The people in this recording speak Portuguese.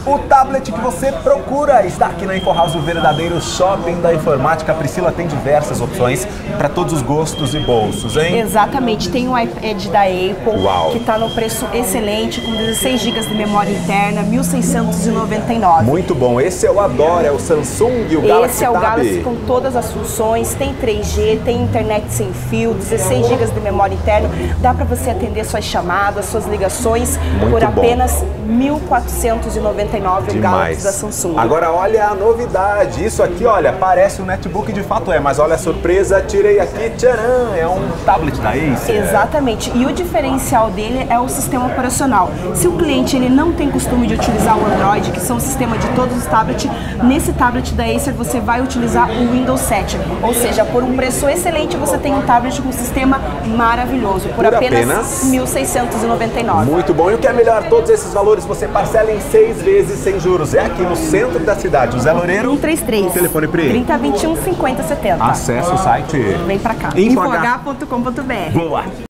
O tablet que você procura está aqui na InfoHouse, o verdadeiro shopping da informática. A Priscila tem diversas opções para todos os gostos e bolsos, hein? Exatamente, tem o iPad da Apple, Uau, que está no preço excelente, com 16 GB de memória interna, 1.699. Muito bom, esse eu adoro, é o Samsung, o Galaxy Esse é o Tab. Galaxy com todas as funções, tem 3G, tem internet sem fio, 16 GB de memória interna, dá para você atender suas chamadas, suas ligações por apenas R$1.499 o Galaxy da Samsung. Agora olha a novidade, isso aqui, olha, parece um netbook, de fato é, mas olha a surpresa, tirei aqui, tcharam, é um tablet da Acer. Exatamente, e o diferencial dele é o sistema operacional. Se o cliente ele não tem costume de utilizar o Android, que são o sistema de todos os tablets, nesse tablet da Acer você vai utilizar o Windows 7, ou seja, por um preço excelente você tem um tablet com um sistema maravilhoso, por apenas R$1.699. Muito bom, e o que é melhor, todos esses valores você parcela em 6 vezes sem juros, é aqui no centro da cidade, o Zé Loureiro, 133 telefone Pri, 3021 5070. Acesse o site, Vem pra cá, Info infoh.com.br. Boa!